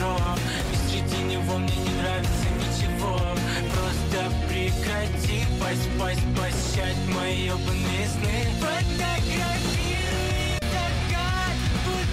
метро, и среди него мне не нравится ничего. Просто прекрати пощать мои ёбаные сны.